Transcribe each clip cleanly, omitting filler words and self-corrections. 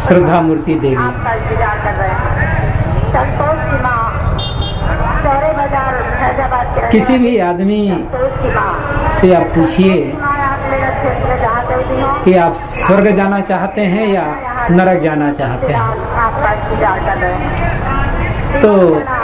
श्रद्धा मूर्ति देवी। आपका इंतजार कर रहे हैं। संतोष की माँ चौरे बाजार फैजाबाद के किसी भी आदमी संतोष की माँ से आप पूछिए आप मेरा क्षेत्र में जहाँ गई भी हो कि आप स्वर्ग जाना चाहते हैं या नरक जाना चाहते हैं, आपका इंतजार कर रहे हैं। तो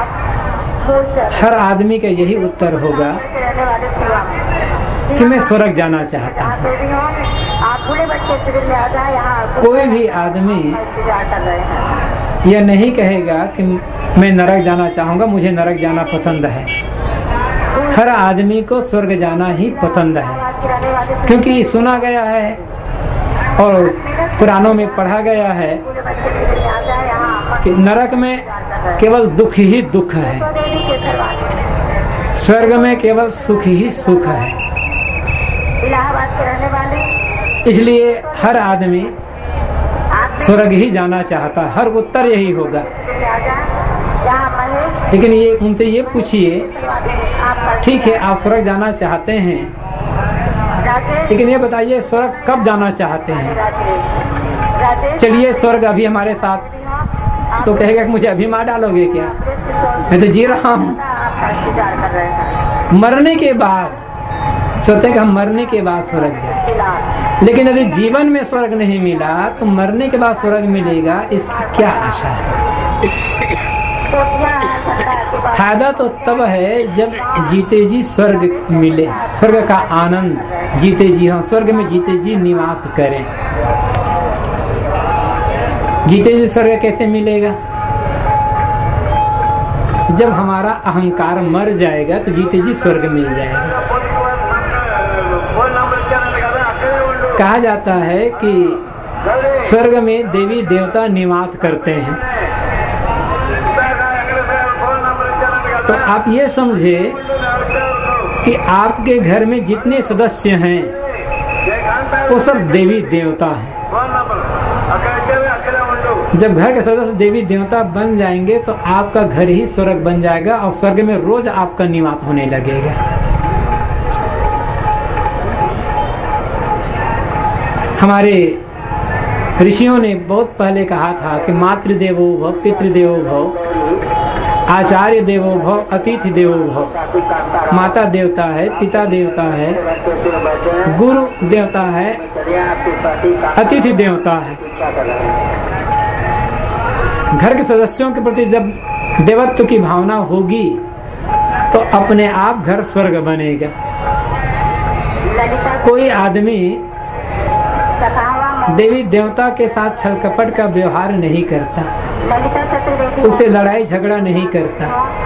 हर आदमी का यही उत्तर होगा रहने वाले शिवा कि मैं स्वर्ग जाना चाहता हूँ। आप बूढ़े बच्चे शिविर में आ जाए। यहाँ कोई भी आदमी इंतजार कर रहे हैं। यह नहीं कहेगा कि मैं नरक जाना चाहूंगा, मुझे नरक जाना पसंद है। हर आदमी को स्वर्ग जाना ही पसंद है, क्योंकि सुना गया है और पुराणों में पढ़ा गया है कि नरक में केवल दुख ही दुख है, स्वर्ग में केवल सुख ही सुख है। इलाहाबाद के रहने वाले इसलिए हर आदमी स्वर्ग ही जाना चाहता, हर उत्तर यही होगा। लेकिन ये उनसे ये पूछिए, ठीक है आप स्वर्ग जाना चाहते हैं, लेकिन ये बताइए स्वर्ग कब जाना चाहते हैं? चलिए स्वर्ग अभी हमारे साथ, तो कहेगा कि मुझे अभी मार डालोगे क्या? मैं तो जी रहा हूँ। मरने के बाद सोचते हैं कि हम मरने के बाद स्वर्ग जाए, लेकिन यदि जीवन में स्वर्ग नहीं मिला तो मरने के बाद स्वर्ग मिलेगा, इसकी क्या आशा है? फायदा तो तब है जब जीते जी स्वर्ग मिले, स्वर्ग का आनंद जीते जी हम स्वर्ग में जीते जी निवास करें। जीते जी स्वर्ग कैसे मिलेगा? जब हमारा अहंकार मर जाएगा तो जीते जी स्वर्ग मिल जाएगा। कहा जाता है कि स्वर्ग में देवी देवता निवास करते हैं, तो आप ये समझे कि आपके घर में जितने सदस्य हैं वो सब देवी देवता हैं। जब घर के सदस्य देवी देवता बन जाएंगे तो आपका घर ही स्वर्ग बन जाएगा और स्वर्ग में रोज आपका निवास होने लगेगा। हमारे ऋषियों ने बहुत पहले कहा था कि मातृदेवो भव, पितृदेवो भव, आचार्य देवो भव, अतिथि देवो भव। माता देवता है, पिता देवता है, गुरु देवता है, अतिथि देवता है। घर के सदस्यों के प्रति जब देवत्व की भावना होगी तो अपने आप घर स्वर्ग बनेगा। कोई आदमी देवी देवता के साथ छल कपट का व्यवहार नहीं करता, उससे लड़ाई झगड़ा नहीं करता,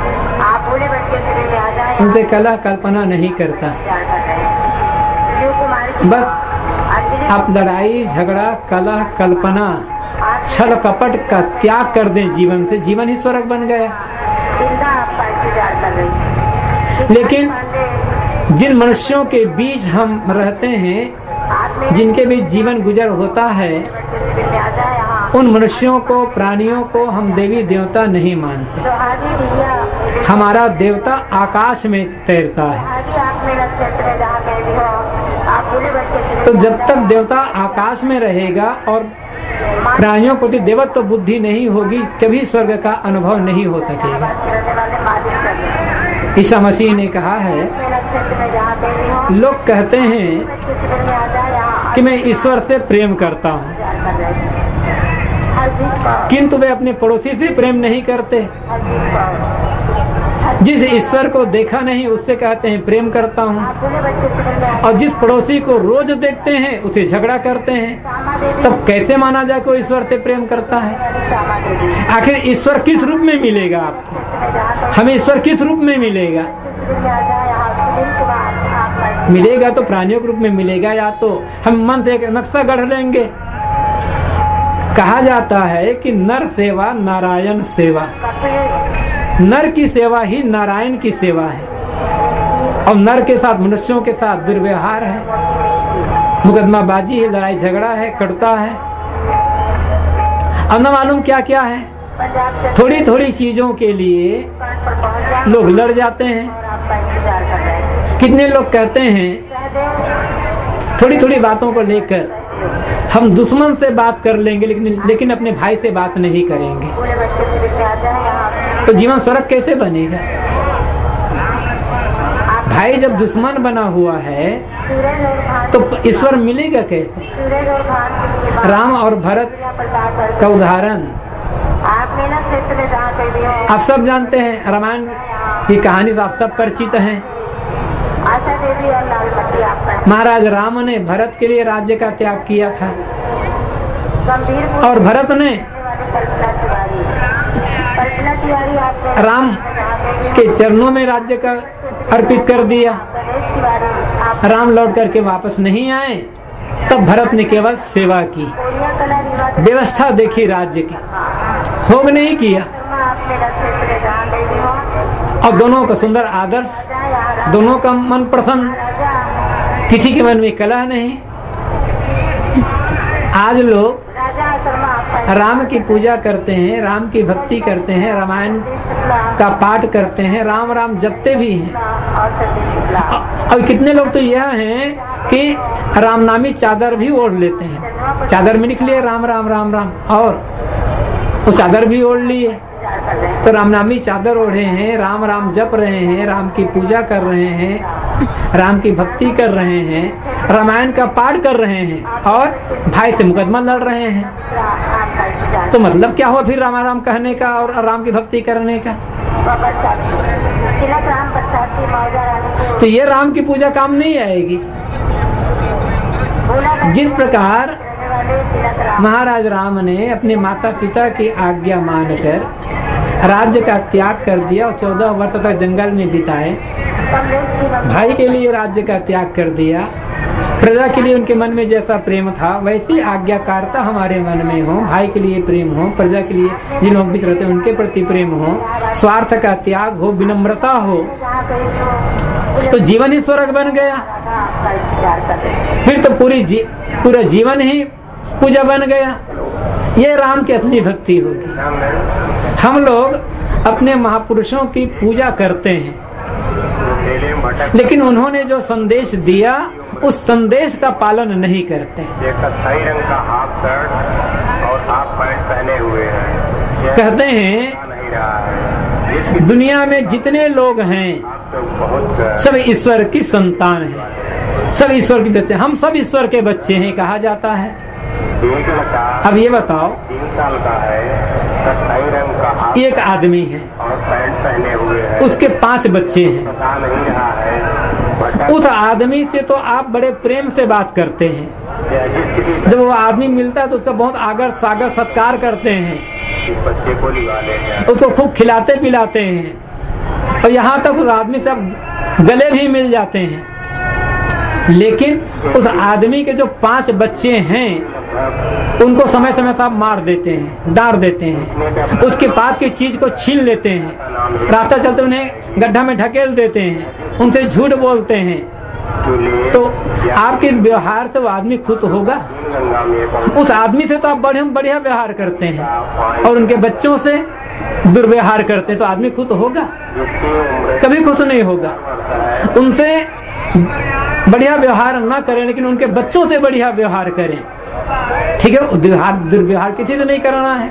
उनसे कलह कल्पना नहीं करता। बस आप लड़ाई झगड़ा कलह कल्पना छल कपट का त्याग कर दें जीवन से, जीवन ही स्वर्ग बन गया। लेकिन जिन मनुष्यों के बीच हम रहते हैं, जिनके बीच जीवन गुजर होता है, उन मनुष्यों को, प्राणियों को हम देवी देवता नहीं मानते। हमारा देवता आकाश में तैरता है। तो जब तक देवता आकाश में रहेगा और प्राणियों को देवत्व तो बुद्धि नहीं होगी, कभी स्वर्ग का अनुभव नहीं हो सकेगा। ईसा मसीह ने कहा है, लोग कहते हैं कि मैं ईश्वर से प्रेम करता हूँ, किंतु वे अपने पड़ोसी से प्रेम नहीं करते। जिस ईश्वर को देखा नहीं उससे कहते हैं प्रेम करता हूँ, और जिस पड़ोसी को रोज देखते हैं उसे झगड़ा करते हैं। तब कैसे माना जाए कोई ईश्वर से प्रेम करता है? आखिर ईश्वर किस रूप में मिलेगा आपको? हमें ईश्वर किस रूप में मिलेगा? मिलेगा तो प्राणियों के रूप में मिलेगा, या तो हम मन से एक नक्शा गढ़ लेंगे। कहा जाता है कि नर सेवा नारायण सेवा, नर की सेवा ही नारायण की सेवा है, और नर के साथ मनुष्यों के साथ दुर्व्यवहार है, मुकदमाबाजी है, लड़ाई झगड़ा है, कटुता है, और न मालूम क्या क्या है। थोड़ी थोड़ी चीजों के लिए लोग लड़ जाते हैं। कितने लोग कहते हैं थोड़ी थोड़ी बातों को लेकर हम दुश्मन से बात कर लेंगे लेकिन अपने भाई से बात नहीं करेंगे तो जीवन स्वर्ग कैसे बनेगा? भाई जब दुश्मन बना हुआ है तो ईश्वर मिलेगा कैसे? राम और भरत का उदाहरण आप सब जानते हैं, रामायण की कहानी तो आप सब परिचित हैं। महाराज राम ने भरत के लिए राज्य का त्याग किया था और भरत ने राम के चरणों में राज्य का अर्पित कर दिया। राम लौट करके वापस नहीं आए, तब भरत ने केवल सेवा की, व्यवस्था देखी राज्य की, भोग नहीं किया। और दोनों का सुंदर आदर्श, दोनों का मन प्रसन्न, किसी के मन में कलह नहीं। आज लोग राम की पूजा करते हैं, राम की भक्ति करते हैं, रामायण का पाठ करते हैं, राम राम जपते भी हैं। और कितने लोग तो यह हैं कि रामनामी चादर भी ओढ़ लेते हैं। चादर में निकले राम राम राम राम और वो चादर भी ओढ़ लिए, तो रामनामी चादर ओढ़े हैं, राम राम जप रहे हैं, राम की पूजा कर रहे हैं, राम की भक्ति कर रहे हैं, रामायण का पाठ कर रहे हैं और भाई से मुकदमा लड़ रहे हैं। तो मतलब क्या हुआ फिर राम राम कहने का और राम की भक्ति करने का? तो ये राम की पूजा काम नहीं आएगी। जिस प्रकार महाराज राम ने अपने माता पिता की आज्ञा मानकर राज्य का त्याग कर दिया और 14 वर्ष तक जंगल में बिताए, भाई के लिए राज्य का त्याग कर दिया, प्रजा के लिए उनके मन में जैसा प्रेम था वैसी आज्ञाकारिता हमारे मन में हो, भाई के लिए प्रेम हो, प्रजा के लिए जिन लोग रहते हैं उनके प्रति प्रेम हो, स्वार्थ का त्याग हो, विनम्रता हो, तो जीवन ही स्वर्ग बन गया। फिर तो पूरा जीवन ही पूजा बन गया। ये राम की असली भक्ति होगी। हम लोग अपने महापुरुषों की पूजा करते हैं, लेकिन उन्होंने जो संदेश दिया उस संदेश का पालन नहीं करते। कत्थई रंग का हाफ शर्ट और हाफ पैंट पहने हुए हैं। कहते हैं दुनिया में जितने लोग हैं सब ईश्वर की संतान हैं, सब ईश्वर के बच्चे, हम सब ईश्वर के बच्चे हैं कहा जाता है। अब ये बताओ, 3 साल का है, कत्थई रंग का हाफ एक आदमी है और पैंट पहने हुए हैं, उसके 5 बच्चे हैं। पता नहीं रहा है उस आदमी से तो आप बड़े प्रेम से बात करते हैं। जब वो आदमी मिलता है तो उसका बहुत आदर सागर सत्कार करते हैं, बच्चे को निकाले हैं, उसको खूब खिलाते पिलाते हैं और यहाँ तक उस आदमी से गले भी मिल जाते हैं। लेकिन उस आदमी के जो 5 बच्चे हैं उनको समय समय पर मार देते हैं, डांट देते हैं, उसके पास की चीज को छीन लेते हैं, रास्ता चलते उन्हें गड्ढा में ढकेल देते हैं, उनसे झूठ बोलते हैं। तो आपके व्यवहार से वो आदमी खुश होगा? उस आदमी से तो आप बढ़िया व्यवहार करते हैं और उनके बच्चों से दुर्व्यवहार करते हैं, तो आदमी खुश होगा? कभी खुश नहीं होगा। उनसे बढ़िया व्यवहार न करें लेकिन उनके बच्चों से बढ़िया व्यवहार करें, ठीक है? दुर्व्यवहार किसी से नहीं करना है।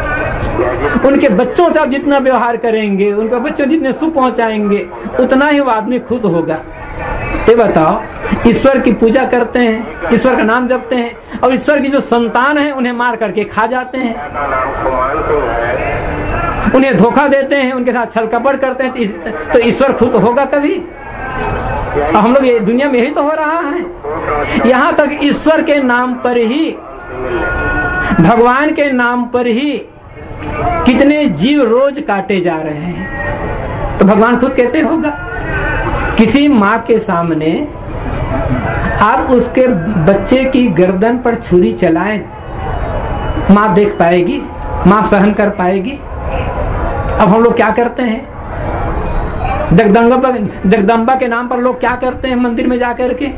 उनके बच्चों से आप जितना व्यवहार करेंगे, उनके बच्चों जितने सुख पहुंचाएंगे, उतना ही वो आदमी खुश होगा। ये बताओ, ईश्वर की पूजा करते हैं, ईश्वर का नाम जपते हैं और ईश्वर की जो संतान है उन्हें मार करके खा जाते हैं, उन्हें धोखा देते हैं, उनके साथ छल कपट करते हैं, तो ईश्वर खुश होगा कभी? हम लोग ये दुनिया में यही तो हो रहा है। यहाँ तक ईश्वर के नाम पर ही, भगवान के नाम पर ही कितने जीव रोज काटे जा रहे हैं, तो भगवान खुद कैसे होगा? किसी माँ के सामने आप उसके बच्चे की गर्दन पर छुरी चलाएं, माँ देख पाएगी? माँ सहन कर पाएगी? अब हम लोग क्या करते हैं? जगदम्बा के नाम पर लोग क्या करते हैं? मंदिर में जाकर के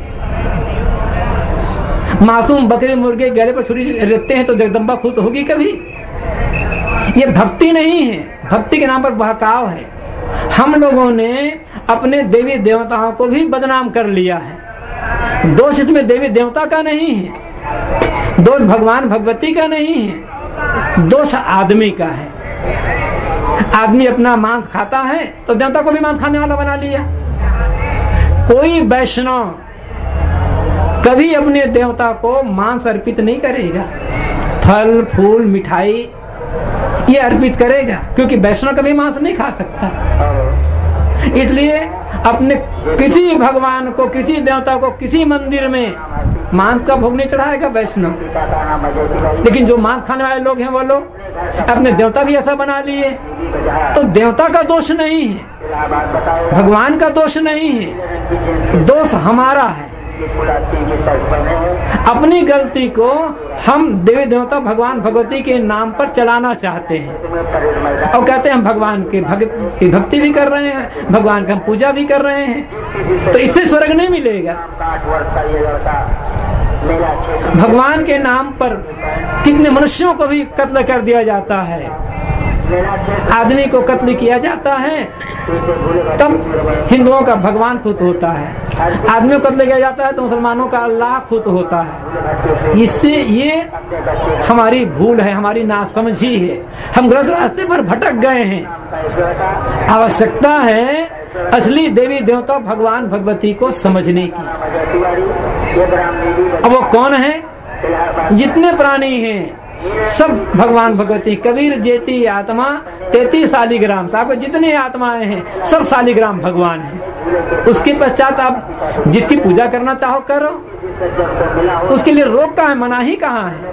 मासूम बकरे मुर्गे गले पर छुरी रखते हैं, तो जगदम्बा खुश होगी कभी? ये भक्ति नहीं है, भक्ति के नाम पर बहकाव है। हम लोगों ने अपने देवी देवताओं को भी बदनाम कर लिया है। दोष इसमें देवी देवता का नहीं है, दोष भगवान भगवती का नहीं है, दोष आदमी का है। आदमी अपना मांस खाता है तो देवता को भी मांस खाने वाला बना लिया। कोई वैष्णव कभी अपने देवता को मांस अर्पित नहीं करेगा, फल फूल मिठाई ये अर्पित करेगा, क्योंकि वैष्णव कभी मांस नहीं खा सकता। इसलिए अपने किसी भगवान को, किसी देवता को, किसी मंदिर में मांस का भोग नहीं चढ़ाएगा वैष्णव। लेकिन जो मांस खाने वाले लोग हैं वो लोग अपने देवता भी ऐसा बना लिए। तो देवता का दोष नहीं है, भगवान का दोष नहीं है, दोष हमारा है। अपनी गलती को हम देवी देवता भगवान भगवती के नाम पर चलाना चाहते हैं और कहते हैं हम भगवान की भक्ति भी कर रहे हैं, भगवान की हम पूजा भी कर रहे हैं, तो इससे स्वर्ग नहीं मिलेगा। भगवान के नाम पर कितने मनुष्यों को भी कत्ल कर दिया जाता है, आदमी को कत्ल किया जाता है, तब हिंदुओं का भगवान खुद होता है। आदमी को कत्ल किया जाता है तो मुसलमानों का अल्लाह खुद होता है। इससे ये हमारी भूल है, हमारी नासमझी है, हम गलत रास्ते पर भटक गए हैं। आवश्यकता है असली देवी देवता भगवान भगवती को समझने की। अब वो कौन है? जितने प्राणी हैं सब भगवान भगवती। कबीर जेती आत्मा 33 शालिग्राम, आपको जितने आत्माएं हैं सब शालिग्राम भगवान है। उसके पश्चात आप जिसकी पूजा करना चाहो करो, उसके लिए रोक कहाँ है, मनाही कहाँ है?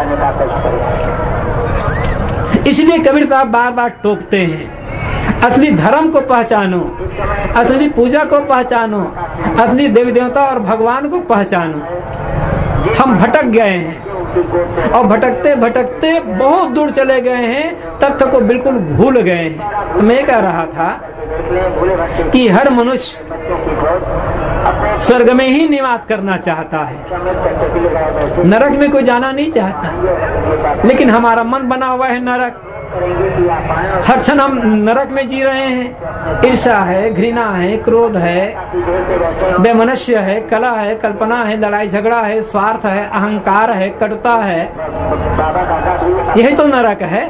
इसलिए कबीर साहब बार बार टोकते हैं, असली धर्म को पहचानो, असली पूजा को पहचानो, असली देवी देवता और भगवान को पहचानो। हम भटक गए हैं और भटकते भटकते बहुत दूर चले गए हैं, तथ्य को बिल्कुल भूल गए हैं। तो मैं कह रहा था कि हर मनुष्य स्वर्ग में ही निवास करना चाहता है, नरक में कोई जाना नहीं चाहता। लेकिन हमारा मन बना हुआ है नरक, हर क्षण हम नरक में जी रहे हैं। ईर्ष्या है, घृणा है, क्रोध है, बेमनुष्य है, कला है, कल्पना है, लड़ाई झगड़ा है, स्वार्थ है, अहंकार है, कटुता है, यही तो नरक है।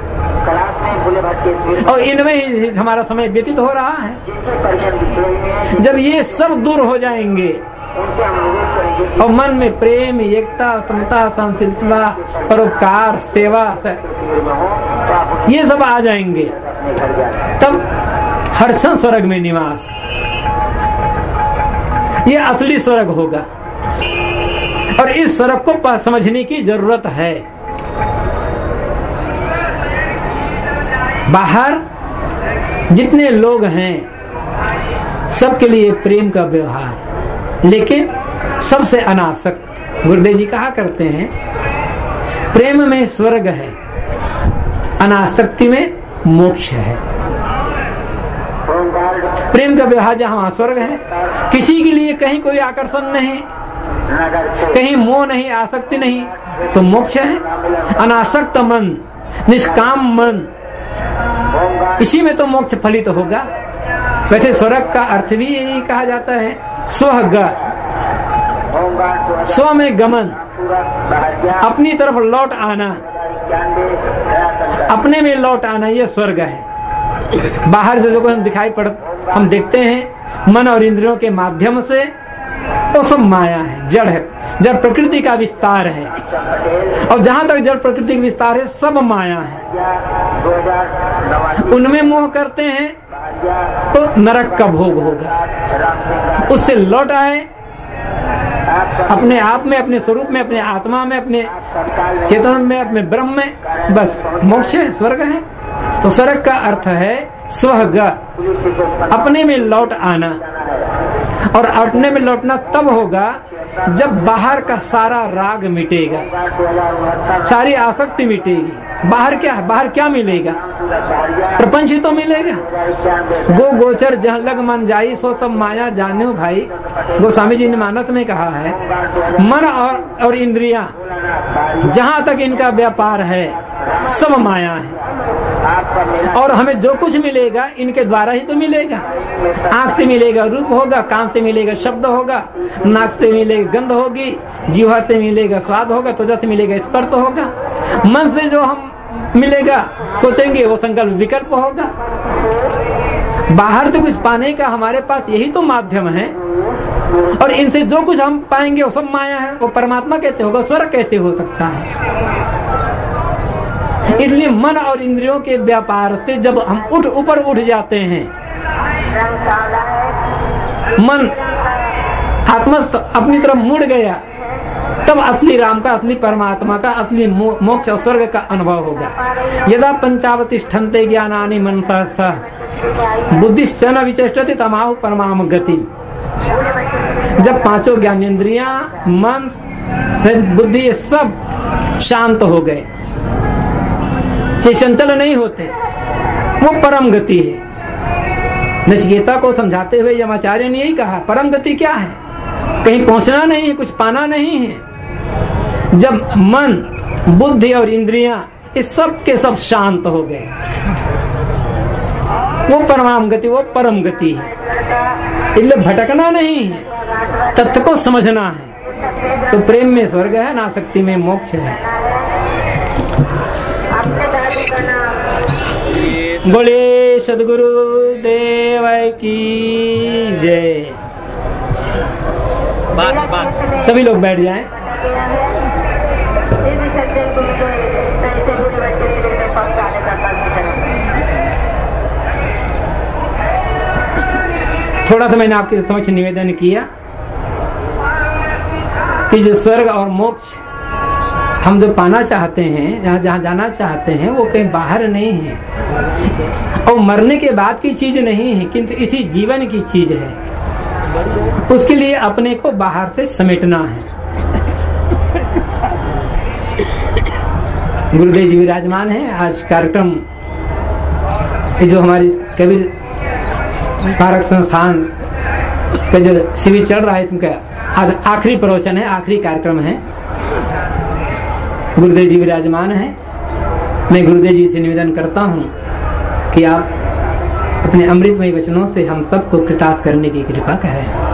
और इनमें ही हमारा समय व्यतीत हो रहा है। जब ये सब दूर हो जाएंगे और मन में प्रेम, एकता, समता, सहनशीलता, परोपकार, सेवा ये सब आ जाएंगे, तब हर क्षण स्वर्ग में निवास, ये असली स्वर्ग होगा। और इस स्वर्ग को समझने की जरूरत है। बाहर जितने लोग हैं सबके लिए प्रेम का व्यवहार, लेकिन सबसे अनासक्त। गुरुदेव जी कहा करते हैं प्रेम में स्वर्ग है, अनासक्ति में मोक्ष है। प्रेम का व्यवहार जहाँ स्वर्ग है, किसी के लिए कहीं कोई आकर्षण नहीं, कहीं मोह नहीं, आसक्ति नहीं, तो मोक्ष है। अनासक्त मन, निष्काम मन, इसी में तो मोक्ष फलित होगा। वैसे स्वर्ग का अर्थ भी यही कहा जाता है, स्वग, स्व में गमन, अपनी तरफ लौट आना, अपने में लौट आना, ये स्वर्ग है। बाहर से जो हम दिखाई हम देखते हैं मन और इंद्रियों के माध्यम से, वो सब माया है, जड़ है, जड़ प्रकृति का विस्तार है। और जहां तक जड़ प्रकृति का विस्तार है सब माया है। उनमें मोह करते हैं तो नरक का भोग होगा। उससे लौट आए अपने आप में, अपने स्वरूप में, अपने आत्मा में, अपने चेतन में, अपने ब्रह्म में, बस मोक्ष है, स्वर्ग है। तो स्वर्ग का अर्थ है स्वग, अपने में लौट आना। और अपने में लौटना तब होगा जब बाहर का सारा राग मिटेगा, सारी आसक्ति मिटेगी। बाहर क्या है? बाहर क्या मिलेगा? प्रपंच ही तो मिलेगा। गो गोचर जहाँ लग मन जाई, सो सब माया जाने भाई। गोस्वामी जी ने मानस में कहा है मन और इंद्रियां जहाँ तक इनका व्यापार है सब माया है। और हमें जो कुछ मिलेगा इनके द्वारा ही तो मिलेगा। आंख से मिलेगा रूप होगा, कान से मिलेगा शब्द होगा, नाक से मिलेगा गंध होगी, जीवा से मिलेगा स्वाद होगा, त्वचा से मिलेगा स्पर्श होगा, मन से जो हम मिलेगा सोचेंगे वो संकल्प विकल्प होगा। बाहर से कुछ पाने का हमारे पास यही तो माध्यम है, और इनसे जो कुछ हम पाएंगे वो सब माया है। वो परमात्मा कैसे होगा, स्वर्ग कैसे हो सकता है? इसलिए मन और इंद्रियों के व्यापार से जब हम ऊपर उठ जाते हैं, मन आत्मस्थ अपनी तरफ मुड़ गया, तब असली राम का, असली परमात्मा का, असली मोक्ष और स्वर्ग का अनुभव होगा। यदा पंचावतिष्ठन्ते ज्ञानानि मनसा सह बुद्धिश्च न विचेष्टति तमाहु परमाम गति। जब पांचों ज्ञानेंद्रियां, मन, बुद्धि ये सब शांत हो गए, चंचल नहीं होते, वो परम गति है। नचिकेता को समझाते हुए यमाचार्य ने यही कहा, परम गति क्या है? कहीं पहुंचना नहीं है, कुछ पाना नहीं है। जब मन, बुद्धि और इंद्रियां इस सब के सब शांत हो गए, वो परमाम गति, वो परम गति है। इसलिए भटकना नहीं है, तत्व को समझना है। तो प्रेम में स्वर्ग है, नासक्ति में मोक्ष है। बोले सद्गुरु देव की जय। सभी लोग बैठ जाएं। थोड़ा सा मैंने आपके समक्ष निवेदन किया कि जो स्वर्ग और मोक्ष हम जो पाना चाहते हैं, जहाँ जाना चाहते हैं, वो कहीं बाहर नहीं है और मरने के बाद की चीज नहीं है, किंतु इसी जीवन की चीज है। उसके लिए अपने को बाहर से समेटना है। गुरुदेव जी विराजमान हैं। आज कार्यक्रम जो हमारी कबीर भारत संस्थान का जो शिविर चल रहा है, इसका आज आखिरी प्रवचन है, आखिरी कार्यक्रम है। गुरुदेव जी विराजमान है। मैं गुरुदेव जी से निवेदन करता हूँ कि आप अपने अमृतमय वचनों से हम सबको कृतार्थ करने की कृपा करें।